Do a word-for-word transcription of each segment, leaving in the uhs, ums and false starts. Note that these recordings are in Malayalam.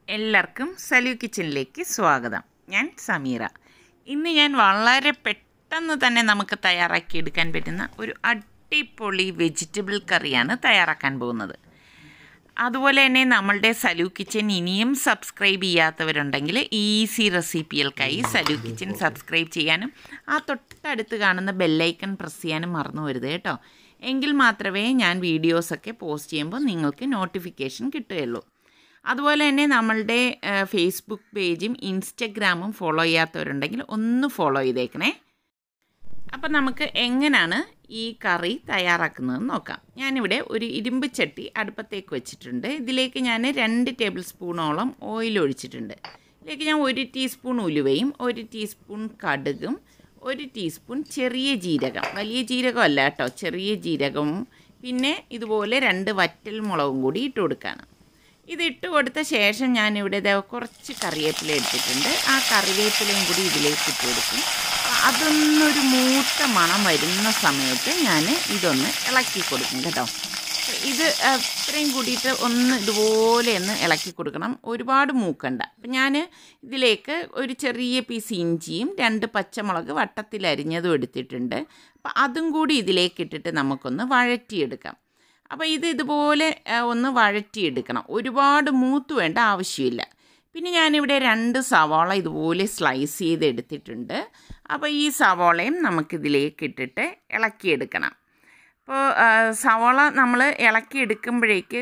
എല്ലാവർക്കും സലു കിച്ചണിലേക്ക് സ്വാഗതം. ഞാൻ സമീറ. ഇന്ന് ഞാൻ വളരെ പെട്ടെന്ന് തന്നെ നമുക്ക് തയ്യാറാക്കിയെടുക്കാൻ പറ്റുന്ന ഒരു അടിപൊളി വെജിറ്റബിൾ കറിയാണ് തയ്യാറാക്കാൻ പോകുന്നത്. അതുപോലെ തന്നെ നമ്മളുടെ സലു കിച്ചൻ ഇനിയും സബ്സ്ക്രൈബ് ചെയ്യാത്തവരുണ്ടെങ്കിൽ ഈസി റെസിപ്പികൾക്കായി സലു കിച്ചൻ സബ്സ്ക്രൈബ് ചെയ്യാനും ആ തൊട്ടടുത്ത് കാണുന്ന ബെല്ലൈക്കൺ പ്രസ് ചെയ്യാനും മറന്നു വരുത് കേട്ടോ. എങ്കിൽ മാത്രമേ ഞാൻ വീഡിയോസൊക്കെ പോസ്റ്റ് ചെയ്യുമ്പോൾ നിങ്ങൾക്ക് നോട്ടിഫിക്കേഷൻ കിട്ടുകയുള്ളൂ. അതുപോലെ തന്നെ നമ്മളുടെ ഫേസ്ബുക്ക് പേജും ഇൻസ്റ്റഗ്രാമും ഫോളോ ചെയ്യാത്തവരുണ്ടെങ്കിൽ ഒന്ന് ഫോളോ ചെയ്തേക്കണേ. അപ്പം നമുക്ക് എങ്ങനെയാണ് ഈ കറി തയ്യാറാക്കുന്നതെന്ന് നോക്കാം. ഞാനിവിടെ ഒരു ഇരുമ്പ് ചട്ടി അടുപ്പത്തേക്ക് വെച്ചിട്ടുണ്ട്. ഇതിലേക്ക് ഞാൻ രണ്ട് ടേബിൾ സ്പൂണോളം ഓയിൽ ഒഴിച്ചിട്ടുണ്ട്. ഇതിലേക്ക് ഞാൻ ഒരു ടീസ്പൂൺ ഉലുവയും ഒരു ടീസ്പൂൺ കടുകും ഒരു ടീസ്പൂൺ ചെറിയ ജീരകം, വലിയ ജീരകമല്ല കേട്ടോ, ചെറിയ ജീരകവും പിന്നെ ഇതുപോലെ രണ്ട് വറ്റൽ മുളകും കൂടി ഇട്ട് കൊടുക്കുകയാണ്. ഇത് ഇട്ട് കൊടുത്ത ശേഷം ഞാനിവിടെ കുറച്ച് കറിവേപ്പില എടുത്തിട്ടുണ്ട്. ആ കറിവേപ്പിലയും കൂടി ഇതിലേക്ക് ഇട്ട് കൊടുക്കും. അതൊന്നൊരു മൂത്ത മണം വരുന്ന സമയത്ത് ഞാൻ ഇതൊന്ന് ഇളക്കി കൊടുക്കും കേട്ടോ. ഇത് അത്രയും കൂടിയിട്ട് ഒന്ന് ഇതുപോലെ ഒന്ന് ഇളക്കി കൊടുക്കണം, ഒരുപാട് മൂക്കണ്ട. അപ്പം ഞാൻ ഇതിലേക്ക് ഒരു ചെറിയ പീസ് ഇഞ്ചിയും രണ്ട് പച്ചമുളക് വട്ടത്തിൽ അരിഞ്ഞതും എടുത്തിട്ടുണ്ട്. അപ്പം അതും കൂടി ഇതിലേക്ക് ഇട്ടിട്ട് നമുക്കൊന്ന് വഴറ്റിയെടുക്കാം. അപ്പോൾ ഇത് ഇതുപോലെ ഒന്ന് വഴറ്റിയെടുക്കണം, ഒരുപാട് മൂത്ത് വേണ്ട ആവശ്യമില്ല. പിന്നെ ഞാനിവിടെ രണ്ട് സവാള ഇതുപോലെ സ്ലൈസ് ചെയ്ത് എടുത്തിട്ടുണ്ട്. അപ്പോൾ ഈ സവാളയും നമുക്കിതിലേക്ക് ഇട്ടിട്ട് ഇളക്കിയെടുക്കണം. അപ്പോൾ സവാള നമ്മൾ ഇളക്കിയെടുക്കുമ്പോഴേക്ക്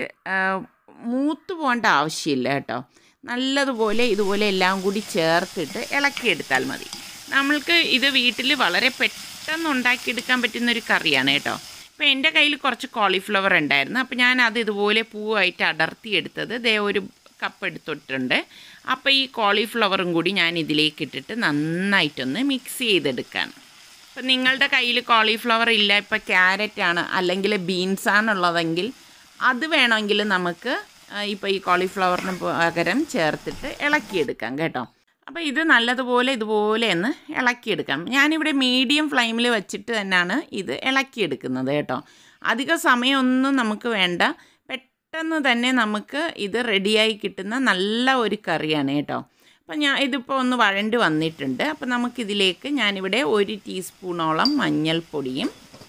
മൂത്ത് പോകേണ്ട ആവശ്യമില്ല കേട്ടോ. നല്ലതുപോലെ ഇതുപോലെ എല്ലാം കൂടി ചേർത്തിട്ട് ഇളക്കിയെടുത്താൽ മതി. നമ്മൾക്ക് ഇത് വീട്ടിൽ വളരെ പെട്ടെന്ന് ഉണ്ടാക്കിയെടുക്കാൻ പറ്റുന്നൊരു കറിയാണ് കേട്ടോ. അപ്പോൾ എൻ്റെ കയ്യിൽ കുറച്ച് കോളിഫ്ലവർ ഉണ്ടായിരുന്നു. അപ്പോൾ ഞാൻ അത് ഇതുപോലെ പൂവായിട്ട് അടർത്തിയെടുത്തത് ദേ ഒരു കപ്പ് എടുത്തിട്ടുണ്ട്. അപ്പോൾ ഈ കോളിഫ്ലവറും കൂടി ഞാൻ ഇതിലേക്ക് ഇട്ടിട്ട് നന്നായിട്ടൊന്ന് മിക്സ് ചെയ്തെടുക്കുകയാണ്. അപ്പോൾ നിങ്ങളുടെ കയ്യിൽ കോളിഫ്ലവർ ഇല്ല, ഇപ്പോൾ ക്യാരറ്റാണ് അല്ലെങ്കിൽ ബീൻസാണുള്ളതെങ്കിൽ അത് വേണമെങ്കിൽ നമുക്ക് ഇപ്പോൾ ഈ കോളിഫ്ലവറിന് പകരം ചേർത്തിട്ട് ഇളക്കിയെടുക്കാം കേട്ടോ. അപ്പോൾ ഇത് നല്ലതുപോലെ ഇതുപോലെ ഒന്ന് ഇളക്കിയെടുക്കാം. ഞാനിവിടെ മീഡിയം ഫ്ലെയിമിൽ വെച്ചിട്ട് തന്നെയാണ് ഇത് ഇളക്കിയെടുക്കുന്നത് കേട്ടോ. അധിക സമയമൊന്നും നമുക്ക് വേണ്ട, പെട്ടെന്ന് തന്നെ നമുക്ക് ഇത് റെഡിയായി കിട്ടുന്ന നല്ല ഒരു കറിയാണ് കേട്ടോ. അപ്പോൾ ഞാൻ ഇതിപ്പോൾ ഒന്ന് വഴണ്ട് വന്നിട്ടുണ്ട്. അപ്പോൾ നമുക്കിതിലേക്ക് ഞാനിവിടെ ഒരു ടീസ്പൂണോളം മഞ്ഞൾപ്പൊടിയും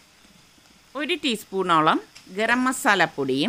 ഒരു ടീസ്പൂണോളം ഗരം മസാലപ്പൊടിയും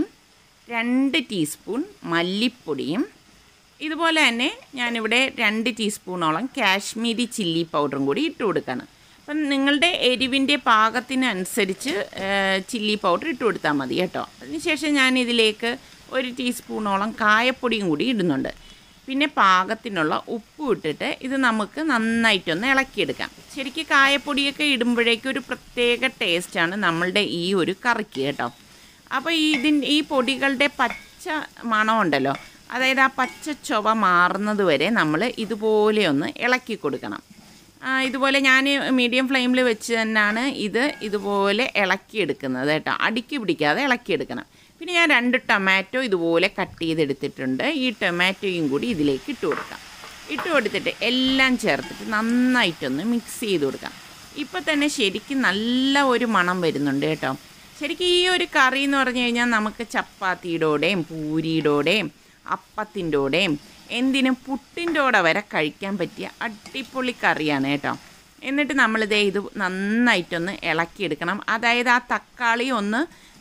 രണ്ട് ടീസ്പൂൺ മല്ലിപ്പൊടിയും ഇതുപോലെ തന്നെ ഞാനിവിടെ രണ്ട് ടീസ്പൂണോളം കാശ്മീരി ചില്ലി പൗഡറും കൂടി ഇട്ട് കൊടുക്കുകയാണ്. അപ്പം നിങ്ങളുടെ എരിവിൻ്റെ പാകത്തിനനുസരിച്ച് ചില്ലി പൗഡർ ഇട്ട് കൊടുത്താൽ മതി കേട്ടോ. അതിനുശേഷം ഞാനിതിലേക്ക് ഒരു ടീസ്പൂണോളം കായപ്പൊടിയും കൂടി ഇടുന്നുണ്ട്. പിന്നെ പാകത്തിനുള്ള ഉപ്പും ഇട്ടിട്ട് ഇത് നമുക്ക് നന്നായിട്ടൊന്ന് ഇളക്കിയെടുക്കാം. ശരിക്കും കായപ്പൊടിയൊക്കെ ഇടുമ്പോഴേക്കും ഒരു പ്രത്യേക ടേസ്റ്റാണ് നമ്മളുടെ ഈ ഒരു കറിക്ക് കേട്ടോ. അപ്പോൾ ഇതിൻ്റെ ഈ പൊടികളുടെ പച്ച മണമുണ്ടല്ലോ, അതായത് ആ പച്ച ചൊവ മാറുന്നത് വരെ നമ്മൾ ഇതുപോലെ ഒന്ന് ഇളക്കി കൊടുക്കണം. ഇതുപോലെ ഞാൻ മീഡിയം ഫ്ലെയിമിൽ വെച്ച് തന്നെയാണ് ഇത് ഇതുപോലെ ഇളക്കിയെടുക്കുന്നത് കേട്ടോ. അടുക്കി പിടിക്കാതെ ഇളക്കിയെടുക്കണം. പിന്നെ ഞാൻ രണ്ട് ടൊമാറ്റോ ഇതുപോലെ കട്ട് ചെയ്തെടുത്തിട്ടുണ്ട്. ഈ ടൊമാറ്റോയും കൂടി ഇതിലേക്ക് ഇട്ട് കൊടുക്കാം. ഇട്ട് കൊടുത്തിട്ട് എല്ലാം ചേർത്തിട്ട് നന്നായിട്ടൊന്ന് മിക്സ് ചെയ്ത് കൊടുക്കാം. ഇപ്പോൾ തന്നെ ശരിക്കും നല്ല ഒരു മണം വരുന്നുണ്ട് കേട്ടോ. ശരിക്കും ഈ ഒരു കറി എന്ന് പറഞ്ഞു കഴിഞ്ഞാൽ നമുക്ക് ചപ്പാത്തിയുടെയും പൂരിയുടെയും അപ്പത്തിൻ്റെ കൂടെയും എന്തിനും പുട്ടിൻ്റെ കൂടെ വരെ കഴിക്കാൻ പറ്റിയ അടിപൊളി കറിയാണ് കേട്ടോ. എന്നിട്ട് നമ്മളിതേ ഇത് നന്നായിട്ടൊന്ന് ഇളക്കിയെടുക്കണം. അതായത് ആ തക്കാളി ഒന്ന്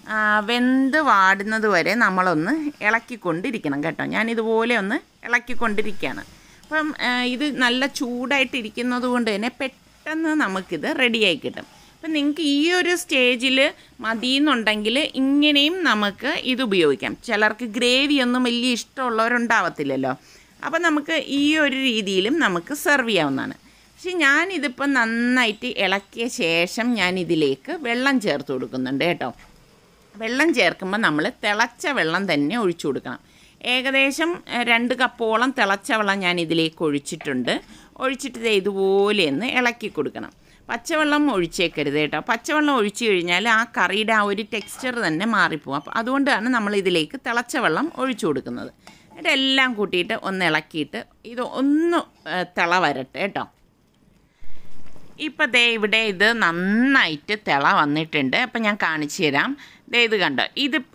വെന്ത് വാടുന്നത് വരെ നമ്മളൊന്ന് ഇളക്കിക്കൊണ്ടിരിക്കണം കേട്ടോ. ഞാനിതുപോലെ ഒന്ന് ഇളക്കിക്കൊണ്ടിരിക്കുകയാണ്. അപ്പം ഇത് നല്ല ചൂടായിട്ടിരിക്കുന്നത് കൊണ്ട് തന്നെ പെട്ടെന്ന് നമുക്കിത് റെഡിയായി കിട്ടും. അപ്പം നിങ്ങൾക്ക് ഈ ഒരു സ്റ്റേജിൽ മതിയെന്നുണ്ടെങ്കിൽ ഇങ്ങനെയും നമുക്ക് ഇത് ഉപയോഗിക്കാം. ചിലർക്ക് ഗ്രേവിയൊന്നും വലിയ ഇഷ്ടമുള്ളവരുണ്ടാവത്തില്ലല്ലോ. അപ്പം നമുക്ക് ഈ ഒരു രീതിയിലും നമുക്ക് സെർവ് ചെയ്യാവുന്നതാണ്. പക്ഷേ ഞാനിതിപ്പം നന്നായിട്ട് ഇളക്കിയ ശേഷം ഞാനിതിലേക്ക് വെള്ളം ചേർത്ത് കൊടുക്കുന്നുണ്ട് കേട്ടോ. വെള്ളം ചേർക്കുമ്പോൾ നമ്മൾ തിളച്ച വെള്ളം തന്നെ ഒഴിച്ചു കൊടുക്കണം. ഏകദേശം രണ്ട് കപ്പോളം തിളച്ച വെള്ളം ഞാൻ ഇതിലേക്ക് ഒഴിച്ചിട്ടുണ്ട്. ഒഴിച്ചിട്ട് ഇതുപോലെ ഒന്ന് ഇളക്കി കൊടുക്കണം. പച്ചവെള്ളം ഒഴിച്ചേക്കരുത് കേട്ടോ. പച്ചവെള്ളം ഒഴിച്ചു കഴിഞ്ഞാൽ ആ കറിയുടെ ആ ഒരു ടെക്സ്ചർ തന്നെ മാറിപ്പോകും. അപ്പോൾ അതുകൊണ്ടാണ് നമ്മൾ ഇതിലേക്ക് തിളച്ച വെള്ളം ഒഴിച്ചു കൊടുക്കുന്നത്. എന്നിട്ട് എല്ലാം കൂട്ടിയിട്ട് ഒന്ന് ഇളക്കിയിട്ട് ഇത് ഒന്ന് തിള വരട്ടെ കേട്ടോ. ഇപ്പോൾ ദേ ഇവിടെ ഇത് നന്നായിട്ട് തിള വന്നിട്ടുണ്ട്. അപ്പോൾ ഞാൻ കാണിച്ചു തരാം. ദേ ഇത് കണ്ടോ, ഇതിപ്പോൾ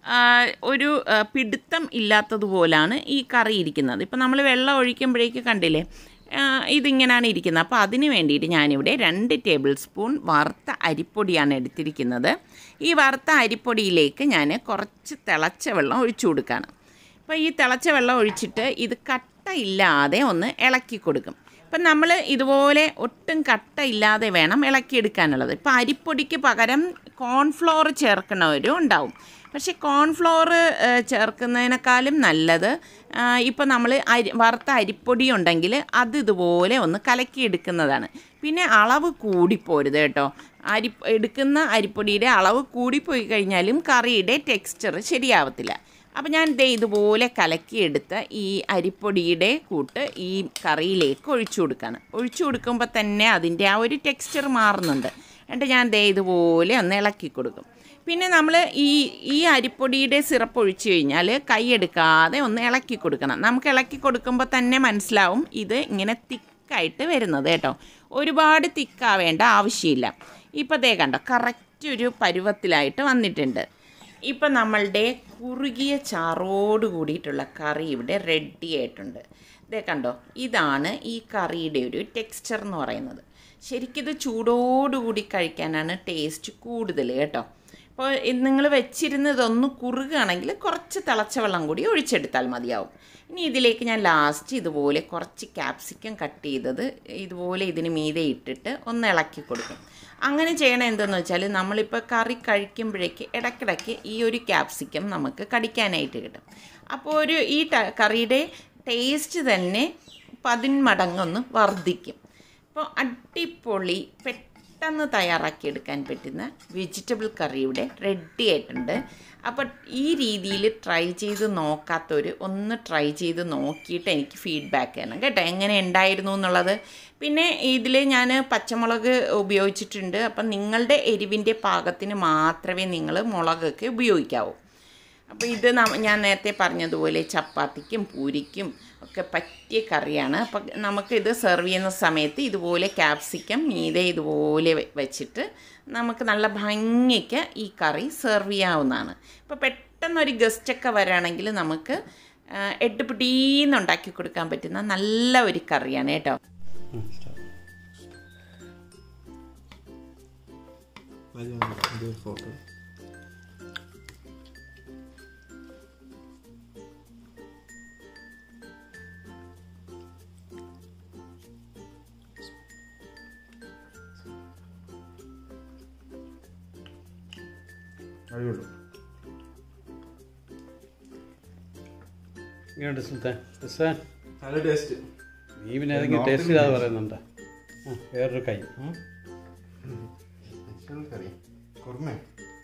ഒരു പിടുത്തം ഇല്ലാത്തതുപോലാണ് ഈ കറി ഇരിക്കുന്നത്. ഇപ്പം നമ്മൾ വെള്ളം ഒഴിക്കുമ്പോഴേക്ക് കണ്ടില്ലേ ഇതിങ്ങനെയാണ് ഇരിക്കുന്നത്. അപ്പോൾ അതിന് വേണ്ടിയിട്ട് ഞാനിവിടെ രണ്ട് ടേബിൾ സ്പൂൺ വറുത്ത അരിപ്പൊടിയാണ് എടുത്തിരിക്കുന്നത്. ഈ വറുത്ത അരിപ്പൊടിയിലേക്ക് ഞാൻ കുറച്ച് തിളച്ച വെള്ളം ഒഴിച്ചു കൊടുക്കുകയാണ്. അപ്പോൾ ഈ തിളച്ച വെള്ളം ഒഴിച്ചിട്ട് ഇത് കട്ടയില്ലാതെ ഒന്ന് ഇളക്കി കൊടുക്കും. അപ്പം നമ്മൾ ഇതുപോലെ ഒട്ടും കട്ടയില്ലാതെ വേണം ഇളക്കിയെടുക്കാനുള്ളത്. ഇപ്പോൾ അരിപ്പൊടിക്ക് പകരം കോൺഫ്ലോർ ചേർക്കുന്നവരും ഉണ്ടാവും. പക്ഷേ കോൺഫ്ലോർ ചേർക്കുന്നതിനേക്കാളും നല്ലത് ഇപ്പോൾ നമ്മൾ അരി വറുത്ത അരിപ്പൊടി ഉണ്ടെങ്കിൽ അത് ഇതുപോലെ ഒന്ന് കലക്കിയെടുക്കുന്നതാണ്. പിന്നെ അളവ് കൂടിപ്പോരുത് കേട്ടോ. അരി എടുക്കുന്ന അരിപ്പൊടിയുടെ അളവ് കൂടിപ്പോയി കഴിഞ്ഞാലും കറിയുടെ ടെക്സ്ചർ ശരിയാവത്തില്ല. അപ്പോൾ ഞാൻ ദേ ഇതുപോലെ കലക്കിയെടുത്ത ഈ അരിപ്പൊടിയുടെ കൂട്ട് ഈ കറിയിലേക്ക് ഒഴിച്ചു കൊടുക്കുകയാണ്. ഒഴിച്ചു കൊടുക്കുമ്പോൾ തന്നെ അതിൻ്റെ ആ ഒരു ടെക്സ്ചർ മാറുന്നുണ്ട്. എന്നിട്ട് ഞാൻ ദേ ഇതുപോലെ ഒന്ന് ഇളക്കി കൊടുക്കും. പിന്നെ നമ്മൾ ഈ ഈ അരിപ്പൊടിയുടെ സിറപ്പ് ഒഴിച്ചു കഴിഞ്ഞാൽ കൈയെടുക്കാതെ ഒന്ന് ഇളക്കി കൊടുക്കണം. നമുക്ക് ഇളക്കി കൊടുക്കുമ്പോൾ തന്നെ മനസ്സിലാവും ഇത് ഇങ്ങനെ തിക്കായിട്ട് വരുന്നത് കേട്ടോ. ഒരുപാട് തിക്കാവേണ്ട ആവശ്യമില്ല. ഇപ്പോൾ ദേ കണ്ടോ കറക്റ്റ് ഒരു പരുവത്തിലായിട്ട് വന്നിട്ടുണ്ട്. ഇപ്പം നമ്മളുടെ കുറുകിയ ചാറോട് കൂടിയിട്ടുള്ള കറി ഇവിടെ റെഡി ആയിട്ടുണ്ട്. ഇതേ കണ്ടോ, ഇതാണ് ഈ കറിയുടെ ഒരു ടെക്സ്ചർ എന്ന് പറയുന്നത്. ശരിക്കിത് ചൂടോടുകൂടി കഴിക്കാനാണ് ടേസ്റ്റ് കൂടുതൽ കേട്ടോ. അപ്പോൾ നിങ്ങൾ വെച്ചിരുന്നതൊന്ന് കുറുകുകയാണെങ്കിൽ കുറച്ച് തിളച്ച വെള്ളം കൂടി ഒഴിച്ചെടുത്താൽ മതിയാവും. ഇനി ഇതിലേക്ക് ഞാൻ ലാസ്റ്റ് ഇതുപോലെ കുറച്ച് ക്യാപ്സിക്കം കട്ട് ചെയ്തത് ഇതുപോലെ ഇതിന് മീതെ ഇട്ടിട്ട് ഒന്ന് ഇളക്കി കൊടുക്കും. അങ്ങനെ ചെയ്യണം എന്തെന്ന് വെച്ചാൽ നമ്മളിപ്പോൾ കറി കഴിക്കുമ്പോഴേക്ക് ഇടയ്ക്കിടയ്ക്ക് ഈ ഒരു ക്യാപ്സിക്കം നമുക്ക് കടിക്കാനായിട്ട് കിട്ടും. അപ്പോൾ ഒരു ഈ കറിയുടെ ടേസ്റ്റ് തന്നെ പതിന്മടങ്ങൊന്ന് വർദ്ധിക്കും. അപ്പോൾ അടിപൊളി പെട്ടെന്ന് തയ്യാറാക്കിയെടുക്കാൻ പറ്റുന്ന വെജിറ്റബിൾ കറി ഇവിടെ റെഡി ആയിട്ടുണ്ട്. അപ്പോൾ ഈ രീതിയിൽ ട്രൈ ചെയ്ത് നോക്കാത്തവർ ഒന്ന് ട്രൈ ചെയ്ത് നോക്കിയിട്ട് എനിക്ക് ഫീഡ്ബാക്ക് ചെയ്യണം കേട്ടോ, എങ്ങനെ ഉണ്ടായിരുന്നു എന്നുള്ളത്. പിന്നെ ഇതിൽ ഞാൻ പച്ചമുളക് ഉപയോഗിച്ചിട്ടുണ്ട്. അപ്പം നിങ്ങളുടെ എരിവിൻ്റെ പാകത്തിന് മാത്രമേ നിങ്ങൾ മുളകൊക്കെ ഉപയോഗിക്കാവൂ. അപ്പോൾ ഇത് ഞാൻ നേരത്തെ പറഞ്ഞതുപോലെ ചപ്പാത്തിക്കും പൂരിക്കും ഒക്കെ പറ്റിയ കറിയാണ്. അപ്പം നമുക്കിത് സെർവ് ചെയ്യുന്ന സമയത്ത് ഇതുപോലെ ക്യാപ്സിക്കം മീതെ ഇതുപോലെ വെച്ചിട്ട് നമുക്ക് നല്ല ഭംഗിക്ക് ഈ കറി സെർവ് ചെയ്യാവുന്നതാണ്. ഇപ്പോൾ പെട്ടെന്നൊരു ഗസ്റ്റൊക്കെ വരാണെങ്കിൽ നമുക്ക് എട്ടുപിടീന്ന് ഉണ്ടാക്കി കൊടുക്കാൻ പറ്റുന്ന നല്ല ഒരു കറിയാണ് കേട്ടോ. ഇങ്ങനെയുണ്ട് സുൽത്താൻ. സുൽത്താൻ നല്ല ടേസ്റ്റ്. നീ പിന്നെ ഏതെങ്കിലും ടേസ്റ്റ് ഇല്ലാതെ പറയുന്നുണ്ടോ? വേറൊരു കൈ കറി കുറുമ